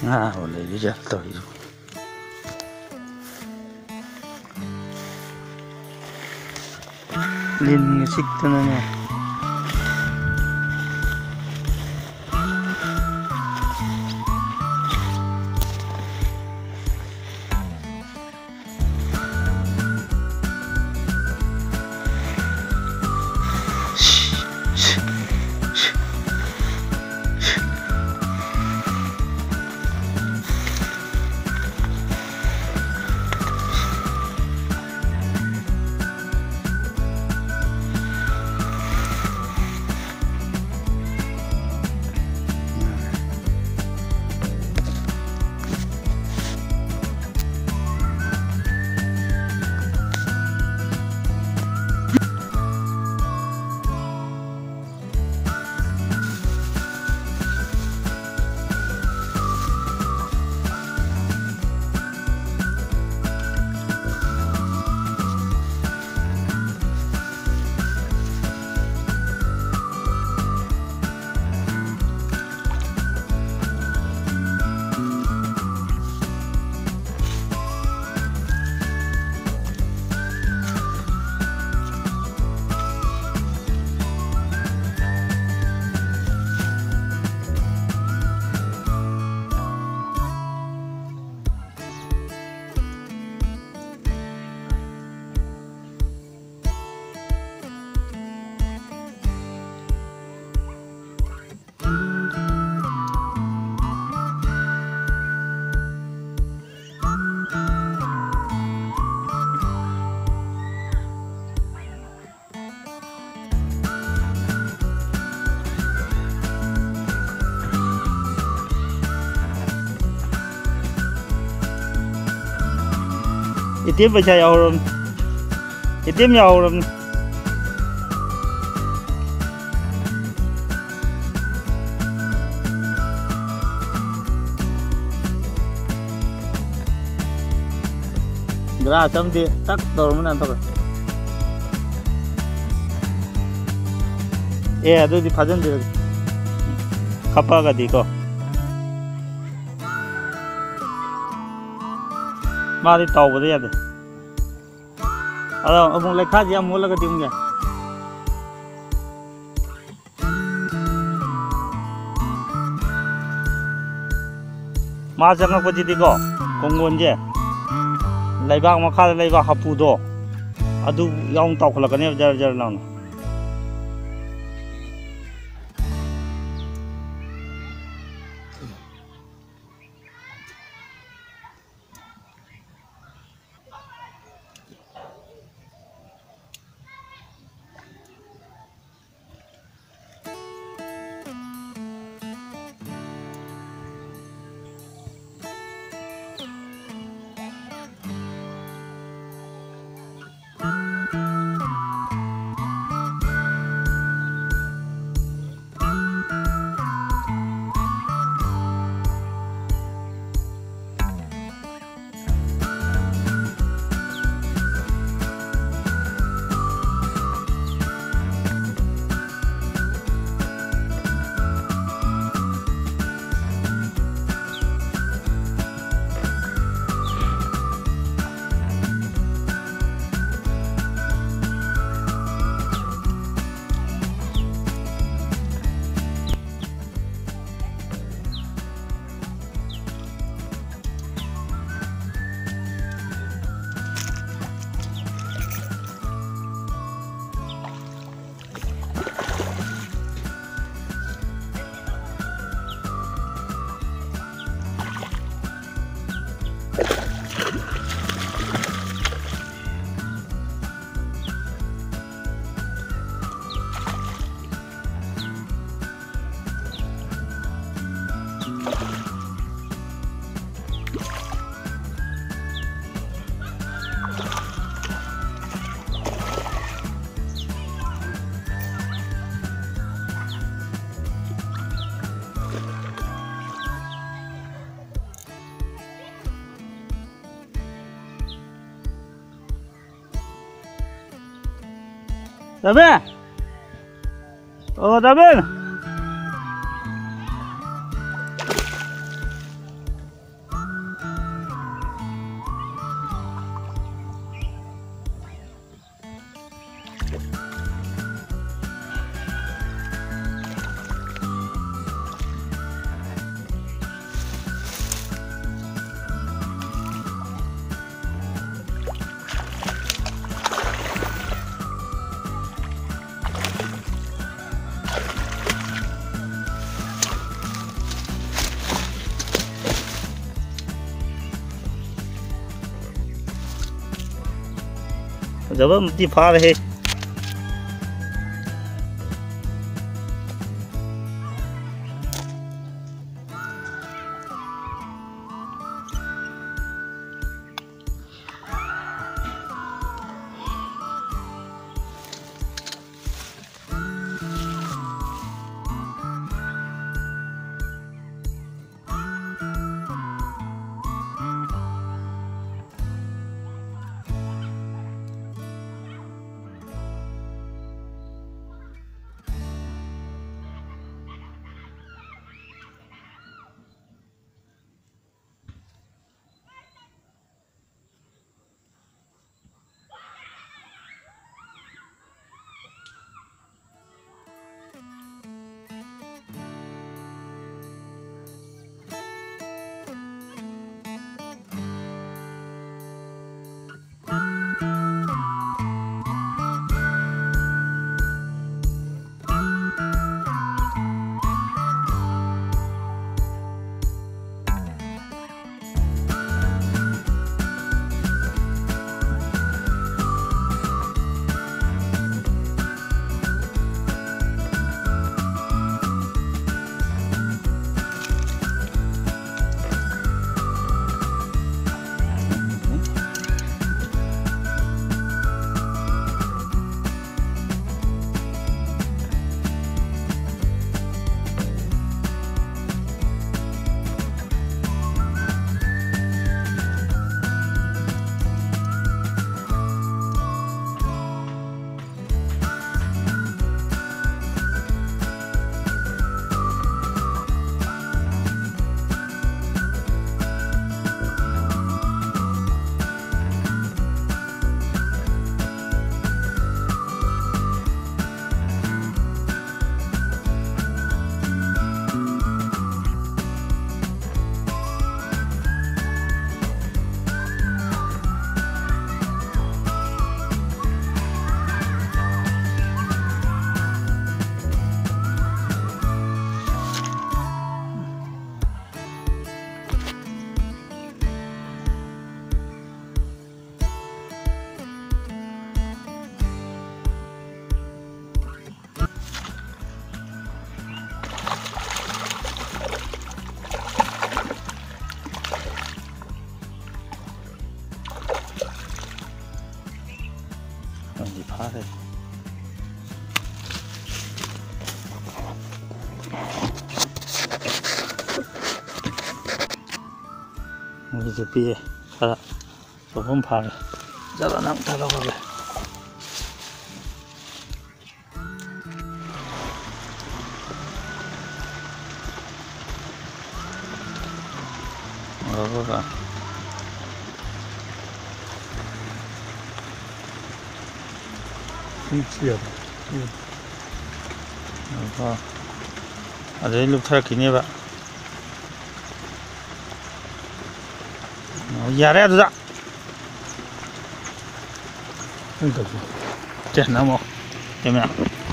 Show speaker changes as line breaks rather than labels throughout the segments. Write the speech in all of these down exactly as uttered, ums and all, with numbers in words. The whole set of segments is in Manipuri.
ngà vào lấy đi ra tới rồi lên xích cho nó nè tiếp về chạy rồi tiếp nhau rồi ra chấm đi tắt đồ mới ăn thôi 예, 너 이 바전들 가빠가 니거 마디 tàu đấy à ờ ông lấy khác gì em muốn là cái tiếng gì mà chẳng có gì đi có công nguồn gì lấy bạc mà khai lấy bạc hấp phụ đồ à du ông tàu là cái này giờ giờ nào David, oh David, जब मती फा रहे phá đây. Ini jepi kalau sebelum phá jalan nang thalo kage. Oh, ka. Siap. Apa? Ada yang lupa kini pak. Oh, ya ada tu tak? Enggak tu. Jangan nama. Jangan.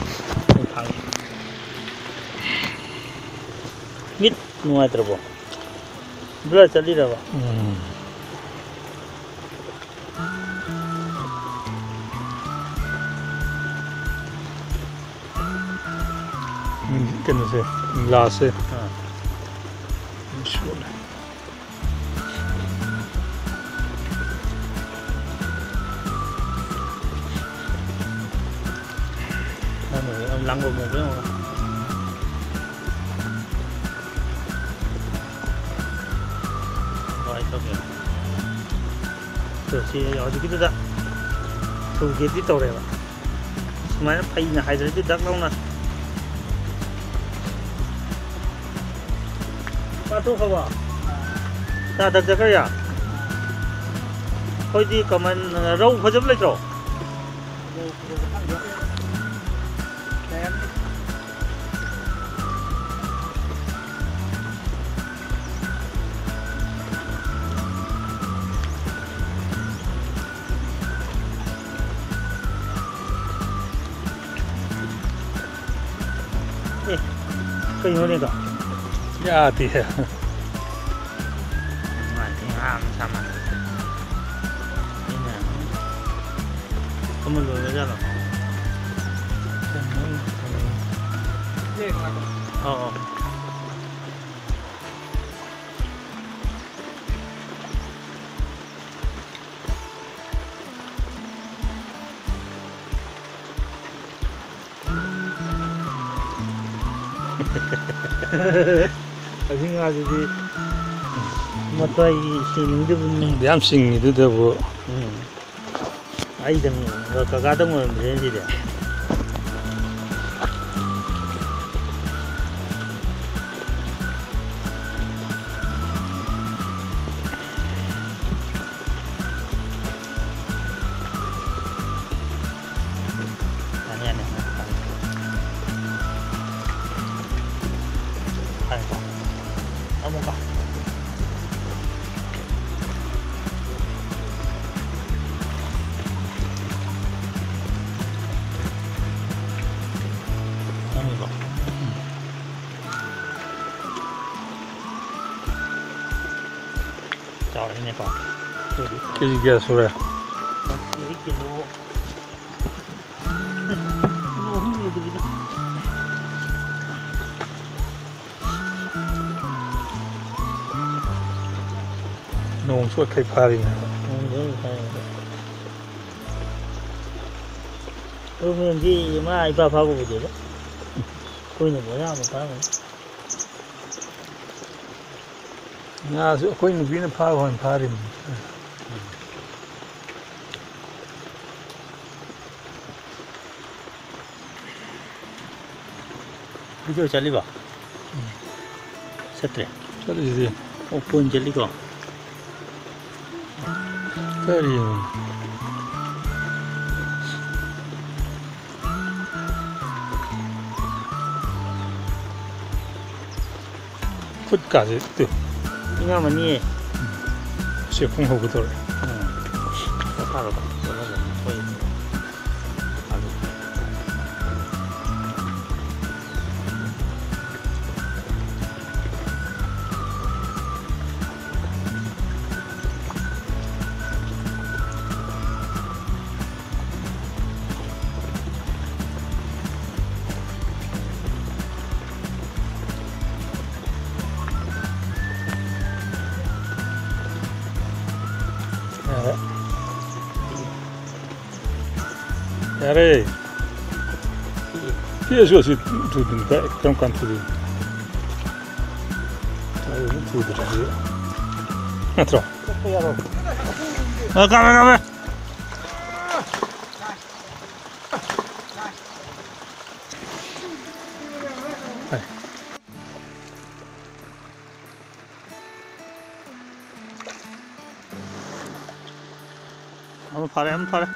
Mit nuai terbo. Belah cali dah pak. Kena se, glass se. Insyaallah. Nama ông lăng một một đấy không? Rồi cho kìa. Từ khi ở thì cái đó, từ kia tí tàu này mà, mà nó bay là hai đứa tí đắt lắm nè. Ba thu không à? Ta đặt ra cái gì? Thôi đi cầm anh râu khó chấp lấy rồi. Cái gì nữa cả?
Ya thì
Ngoài thì ham sao mà? Thế nào? Có một người ra rồi. Ờ. Ờ. 생각하지 뭐또 신경도
얌싱이도 되고
아이들 뭐 가가던 건 무슨 일이야 아니야 아니야 아이고 넘어가 넘어가 자 이제 봐
cái gì kia rồi
이렇게 뭐 뭐 흥미들이다
nông suốt cây pha đi này
그러면 이제 뭐 아이바 하고 보지 거기는 뭐야 뭐 봐요
nhà giữa quanh một viên pha hoàn pha đi
이거 잘리 봐 세트래
cho cái gì
오픈 잘리고
cái gì phút cả gì từ
이거 뭐니
sẽ không hậu cái thôi
응 바로 봐 거의
Yare, dia juga sih tu tu tak kan kan tu. Tahu tu tu tu. Natro.
어 가만 가만 한번 팔아 한번 팔아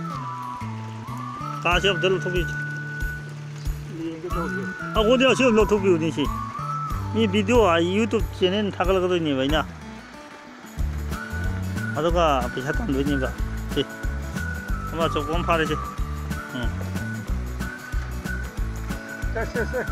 다 시험 들로 토비 아 어디야 시험 너 토비 어디시 이 비디오 아 유튜브 채널 타글거든요 왜냐 아도가 비슷한 거니까 지 아마 조금 팔으시 응
쎄쎄쎄.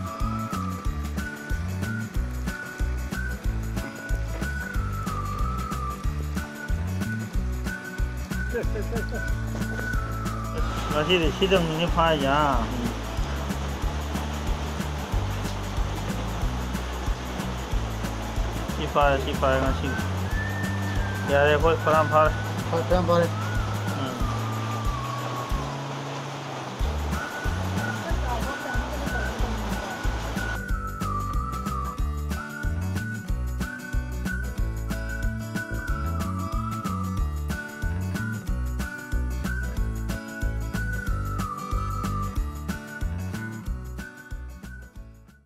맛이 시동 이 파야 이 파야 이 파야 같이 야래 거기 파란 파
Phải, phải, phải.